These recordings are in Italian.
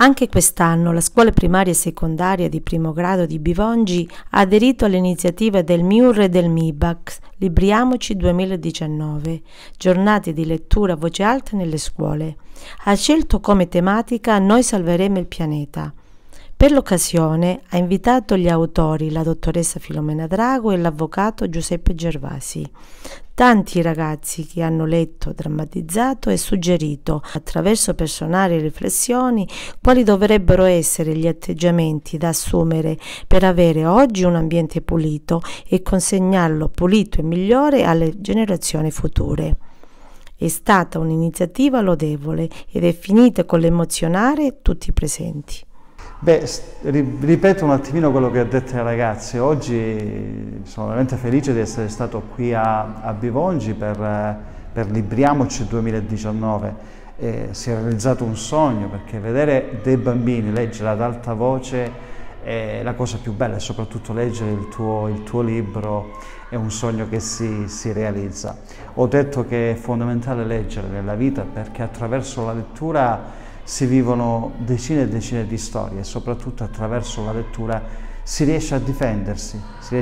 Anche quest'anno la scuola primaria e secondaria di primo grado di Bivongi ha aderito all'iniziativa del MIUR e del MIBAC Libriamoci 2019, giornate di lettura a voce alta nelle scuole. Ha scelto come tematica Noi salveremo il pianeta. Per l'occasione ha invitato gli autori, la dottoressa Filomena Drago e l'avvocato Giuseppe Gervasi. Tanti ragazzi che hanno letto, drammatizzato e suggerito, attraverso personali riflessioni, quali dovrebbero essere gli atteggiamenti da assumere per avere oggi un ambiente pulito e consegnarlo pulito e migliore alle generazioni future. È stata un'iniziativa lodevole ed è finita con l'emozionare tutti i presenti. Beh, ripeto un attimino quello che ha detto ai ragazzi. Oggi sono veramente felice di essere stato qui a Bivongi per Libriamoci 2019. Si è realizzato un sogno, perché vedere dei bambini leggere ad alta voce è la cosa più bella, e soprattutto leggere il tuo libro è un sogno che si realizza. Ho detto che è fondamentale leggere nella vita, perché attraverso la lettura si vivono decine e decine di storie, e soprattutto attraverso la lettura si riesce a difendersi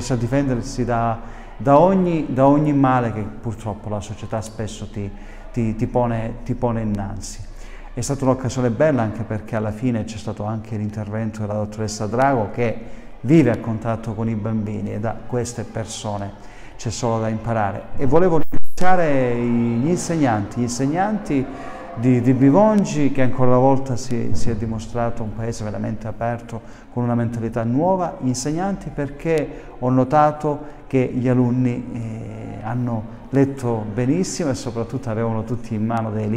da ogni male che purtroppo la società spesso ti pone innanzi. È stata un'occasione bella, anche perché alla fine c'è stato anche l'intervento della dottoressa Drago, che vive a contatto con i bambini, e da queste persone c'è solo da imparare. E volevo ringraziare gli insegnanti di Bivongi, che ancora una volta si è dimostrato un paese veramente aperto, con una mentalità nuova. Gli insegnanti, perché ho notato che gli alunni hanno letto benissimo, e soprattutto avevano tutti in mano dei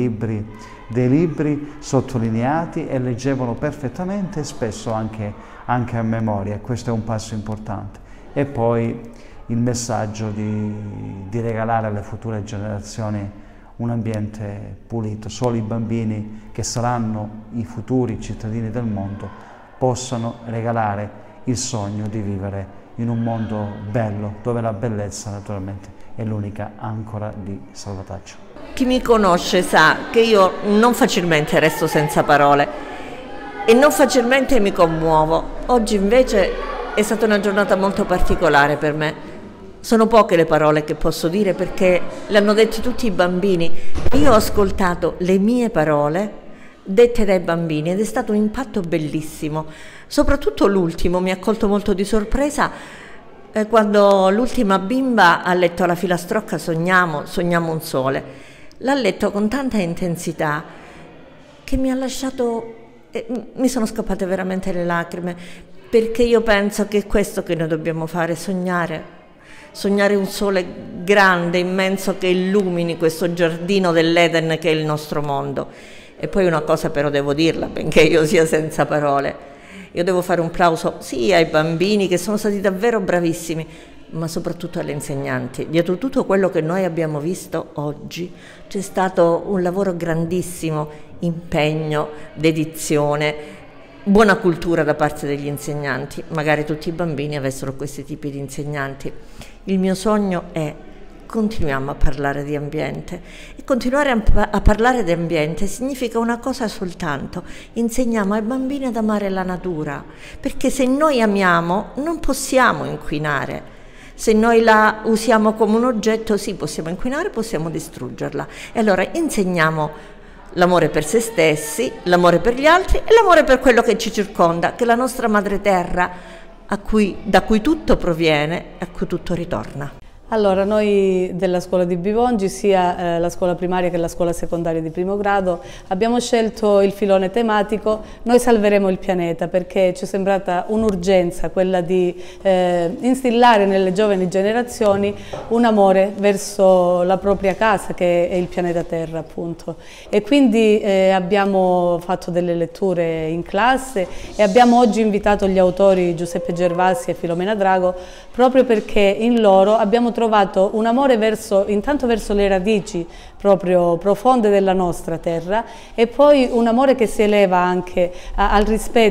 libri sottolineati, e leggevano perfettamente, e spesso anche a memoria, e questo è un passo importante. E poi il messaggio di regalare alle future generazioni un ambiente pulito. Solo i bambini, che saranno i futuri cittadini del mondo, possano regalare il sogno di vivere in un mondo bello, dove la bellezza naturalmente è l'unica ancora di salvataggio. Chi mi conosce sa che io non facilmente resto senza parole e non facilmente mi commuovo. Oggi invece è stata una giornata molto particolare per me. Sono poche le parole che posso dire, perché le hanno dette tutti i bambini. Io ho ascoltato le mie parole dette dai bambini, ed è stato un impatto bellissimo. Soprattutto l'ultimo mi ha colto molto di sorpresa, quando l'ultima bimba ha letto alla filastrocca sogniamo un sole. L'ha letto con tanta intensità che mi ha lasciato, mi sono scappate veramente le lacrime, perché io penso che è questo che noi dobbiamo fare: sognare un sole grande, immenso, che illumini questo giardino dell'Eden che è il nostro mondo. E poi una cosa però devo dirla, benché io sia senza parole: io devo fare un plauso sì ai bambini, che sono stati davvero bravissimi, ma soprattutto alle insegnanti. Dietro tutto quello che noi abbiamo visto oggi c'è stato un lavoro grandissimo, impegno, dedizione, buona cultura da parte degli insegnanti. Magari tutti i bambini avessero questi tipi di insegnanti. Il mio sogno è: continuiamo a parlare di ambiente, e continuare a parlare di ambiente significa una cosa soltanto: insegniamo ai bambini ad amare la natura, perché se noi amiamo non possiamo inquinare. Se noi la usiamo come un oggetto, sì, possiamo inquinare, possiamo distruggerla. E allora insegniamo l'amore per se stessi, l'amore per gli altri e l'amore per quello che ci circonda, che è la nostra madre terra, da cui tutto proviene e a cui tutto ritorna. Allora, noi della scuola di Bivongi, sia la scuola primaria che la scuola secondaria di primo grado, abbiamo scelto il filone tematico Noi salveremo il pianeta, perché ci è sembrata un'urgenza quella di instillare nelle giovani generazioni un amore verso la propria casa, che è il pianeta Terra, appunto. E quindi abbiamo fatto delle letture in classe, e abbiamo oggi invitato gli autori Giuseppe Gervasi e Filomena Drago, proprio perché in loro abbiamo trovato un amore intanto verso le radici proprio profonde della nostra terra, e poi un amore che si eleva anche al rispetto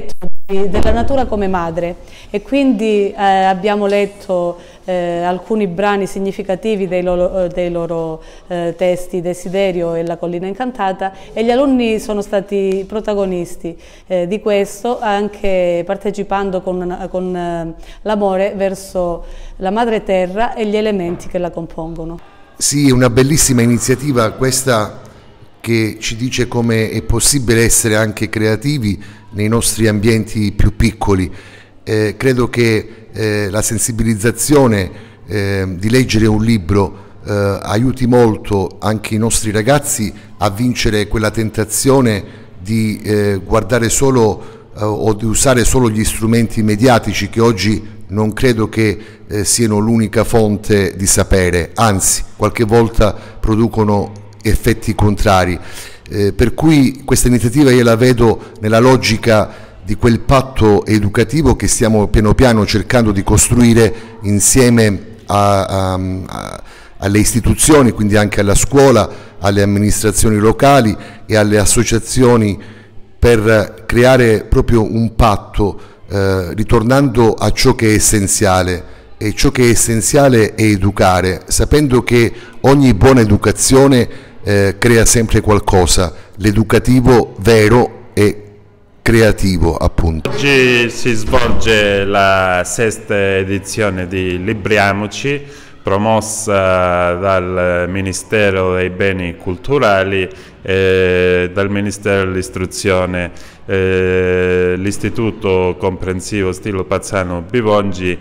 della natura come madre, e quindi abbiamo letto alcuni brani significativi dei loro testi, Desiderio e La collina incantata, e gli alunni sono stati protagonisti di questo, anche partecipando con l'amore verso la madre terra e gli elementi che la compongono. Sì, è una bellissima iniziativa questa, che ci dice come è possibile essere anche creativi nei nostri ambienti più piccoli. Credo che la sensibilizzazione di leggere un libro aiuti molto anche i nostri ragazzi a vincere quella tentazione di guardare solo o di usare solo gli strumenti mediatici, che oggi non credo che siano l'unica fonte di sapere, anzi qualche volta producono effetti contrari, per cui questa iniziativa io la vedo nella logica di quel patto educativo che stiamo piano piano cercando di costruire insieme alle istituzioni, quindi anche alla scuola, alle amministrazioni locali e alle associazioni, per creare proprio un patto ritornando a ciò che è essenziale. E ciò che è essenziale è educare, sapendo che ogni buona educazione crea sempre qualcosa, l'educativo vero e creativo, appunto. Oggi si svolge la 6ª edizione di Libriamoci, promossa dal Ministero dei Beni Culturali e dal Ministero dell'Istruzione. L'Istituto Comprensivo Stilo Pazzano Bivongi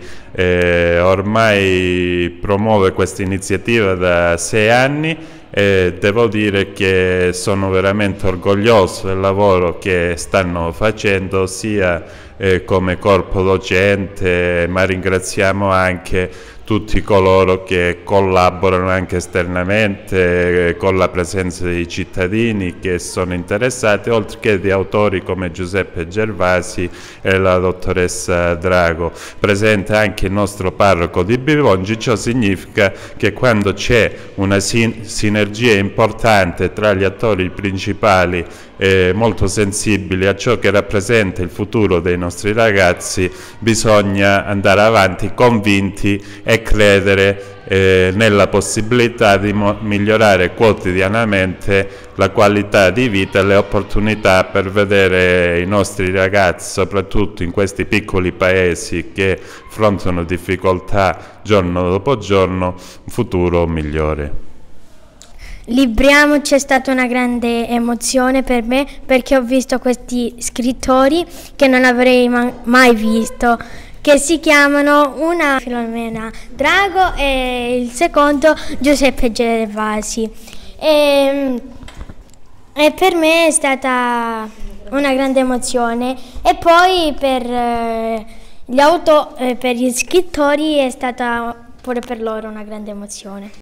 ormai promuove questa iniziativa da 6 anni e devo dire che sono veramente orgoglioso del lavoro che stanno facendo sia come corpo docente, ma ringraziamo anche tutti coloro che collaborano anche esternamente con la presenza dei cittadini che sono interessati, oltre che di autori come Giuseppe Gervasi e la dottoressa Drago. Presente anche il nostro parroco di Bivongi. Ciò significa che quando c'è una sinergia importante tra gli attori principali molto sensibili a ciò che rappresenta il futuro dei nostri ragazzi, bisogna andare avanti convinti e credere nella possibilità di migliorare quotidianamente la qualità di vita e le opportunità per vedere i nostri ragazzi, soprattutto in questi piccoli paesi che affrontano difficoltà giorno dopo giorno, un futuro migliore. Libriamoci è stata una grande emozione per me, perché ho visto questi scrittori che non avrei mai visto, che si chiamano una Filomena Drago e il secondo Giuseppe Gervasi. E per me è stata una grande emozione, e poi per gli scrittori è stata pure per loro una grande emozione.